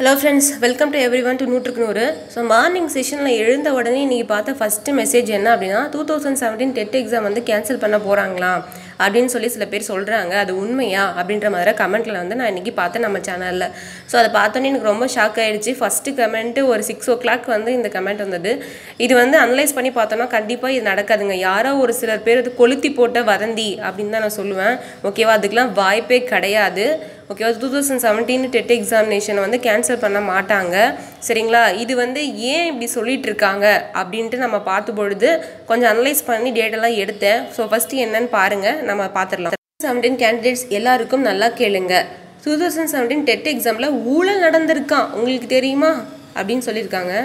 Hello friends, welcome to everyone to நூற்றுக்கு நூறு. So morning sessionல எழுந்த உடனே நீங்க பார்த்த first message என்ன அப்படினா 2017 டெட் எக்ஸாம் வந்து கேன்சல் பண்ண போறாங்களா அப்படினு சொல்லி சில பேர் சொல்றாங்க. அது உண்மையா அப்படின்ற மாதிரி கமெண்ட்ல வந்து நான் இன்னைக்கு பார்த்தேன் நம்ம சேனல்ல. சோ அத பார்த்தோனே எனக்கு ரொம்ப ஷாக் ஆயிடுச்சு. ஃபர்ஸ்ட் கமெண்ட் ஒரு 6 o'clock வந்து இந்த கமெண்ட் வந்தது. இது வந்து அனலைஸ் பண்ணி பார்த்தோம்னா கண்டிப்பா இது நடக்காதுங்க. யாரோ ஒரு சிலர் பேர் அது கொளுத்தி போட்ட வதந்தி அப்படினு தான் நான் சொல்லுவேன். ஓகேவா, அதுக்கெல்லாம் வாய்ப்பே கிடையாது. ஓகேவா, 2017 டெட் எக்ஸாமினேஷன் வந்து கேன்சல் பண்ண மாட்டாங்க. சரிங்களா, இது வந்து ஏன் இப்படி சொல்லிட்டு இருக்காங்க அப்படின்ட்டு நம்ம பார்த்த பொழுது கொஞ்சம் அனலைஸ் பண்ணி டேட்டெல்லாம் எடுத்தேன். ஸோ ஃபர்ஸ்ட் என்னன்னு பாருங்க, நம்ம பார்த்துடலாம். 2017 கேண்டிடேட்ஸ் எல்லாருக்கும் நல்லா கேளுங்க. 2017 டெட் எக்ஸாம்ல ஊழல் நடந்திருக்கான், உங்களுக்கு தெரியுமா அப்படின்னு சொல்லியிருக்காங்க.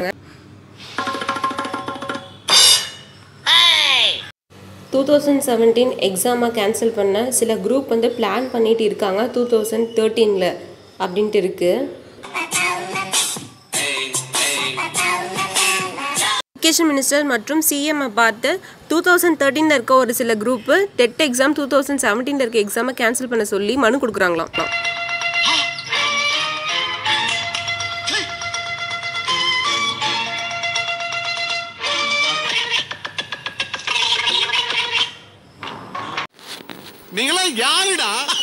2017 எக்ஸாமை கேன்சல் பண்ண சில குரூப் வந்து பிளான் பண்ணிட்டு இருக்காங்க 2013ல் அப்படின்ட்டு இருக்கு. எஜுகேஷன் மினிஸ்டர் மற்றும் சிஎம் பார்த்து 2013ல் இருக்க ஒரு சில குரூப் டெட் எக்ஸாம் 2017ல் இருக்க எக்ஸாமை கேன்சல் பண்ண சொல்லி மனு கொடுக்குறாங்களாம். நீங்களா யாருடா?